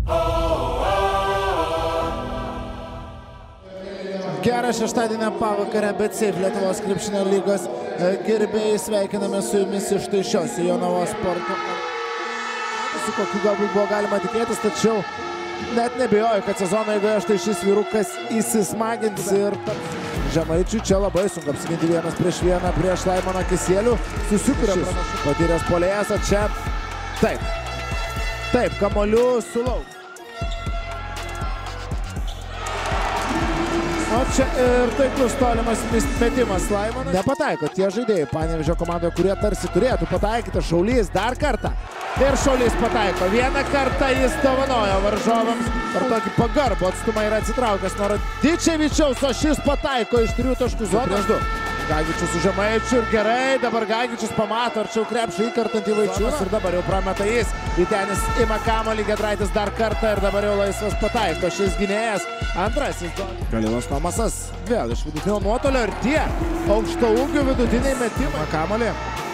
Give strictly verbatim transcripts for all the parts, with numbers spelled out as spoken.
Gerą šeštadienio pavakarę, bet Seif Lietuvos krepšinio lygos gerbėjai sveikiname su jumis iš tai šios Jonavos sporto. Su kokiu galbūt buvo galima tikėtis, tačiau net nebijoju, kad sezono eigoje štai šis vyrukas įsismagins ir Žemaičiui čia labai sunku apsiginti vienas prieš vieną prieš Laimoną Kisielių. Susikuria pranašumas patyręs puolėjas, o čia taip, taip, kamuolių sulauks. O čia ir taiklus tolimas metimas Laimonas. Nepataiko tie žaidėjai Panevėžio komandoje, kurie tarsi turėtų pataikyti. Šaulys dar kartą. Ir Šaulys pataiko. Vieną kartą jis dovanojo varžovams. Per tokį pagarbų atstumą yra atsitraukęs nuo Radičevičiaus, o šis pataiko iš trijų taškų zonos. Gagičius su Žemaičiu ir gerai. Dabar Gagičius pamato arčiau krepšio įkartantį Vaičiūnas ir dabar jau prameta jis. Vytenis ima kamuolį, Giedraitis dar kartą ir dabar jau laisvas pataiko. Šis gynėjas antrasis. Galilas Tomasas vėl iš vidutinio nuotolio ir tie aukšto ūgių vidutiniai metimai. Kamuolį.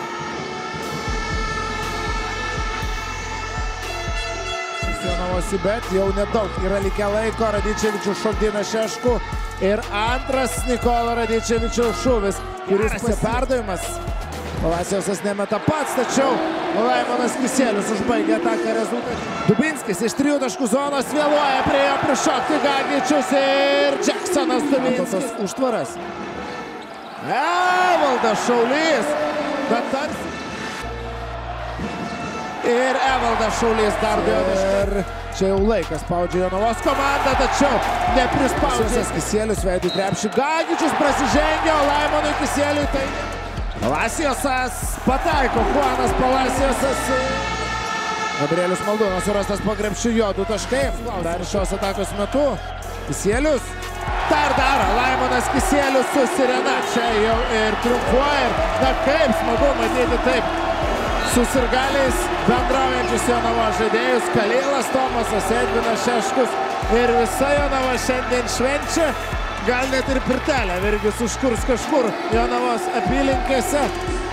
Jonavosi, bet jau nedaug yra likę laiko. Radičevičius šokdina Šeškų ir antras Nikola Radičevičiaus šūvis, kuris perdavimas. Palaciosas nemeta pats, tačiau Laimonas Kisielius užbaigė ataką rezultatą. Dubinskis iš trijų taškų zonos vėluoja prie jo prišokti Gagičius ir Jacksonas Dubinskis. Užtvaras. Evaldas Šaulys. Bet tarsi. Ir Evaldas Šaulys dar ir čia jau laikas spaudžia Jonavos komanda, tačiau neprispaudžias Kisielius veidų krepšį. Gagičius prasižengia, o Laimonui Kisieliui tai... Palaciosas pataiko, Juanas Palaciosas. Gabrielius Maldūnas surastas po krepšiu, jo du taškai. Dar šios atakos metu Kisielius dar daro. Laimonas Kisielius su Sirena čia jau ir triumfuoja. Na kaip smagu matyti taip su sirgaliais bendraujančius Jonavos žaidėjus. Kalilas Tomasas, Edvinas Šeškus ir visa Jonava šiandien švenčia. Gal net ir pirtelę Virgis užkurs kažkur Jonavos apylinkėse.